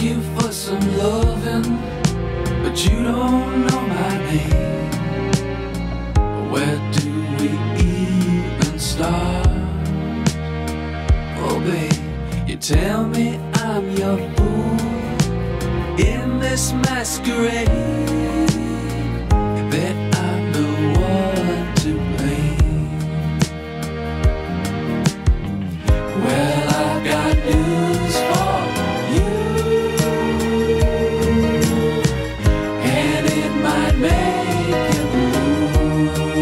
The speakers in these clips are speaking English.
you for some lovin', but you don't know my name. Where do we even start? Oh babe, you tell me I'm your fool in this masquerade, that I'm the one to blame. Well, I've got news for you, and it might make you blue.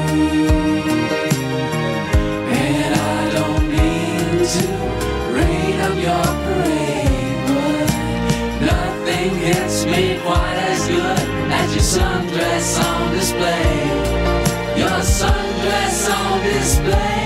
And I don't mean to rain on your parade, but nothing hits me quite as good as your sundress on display. Your sundress on display.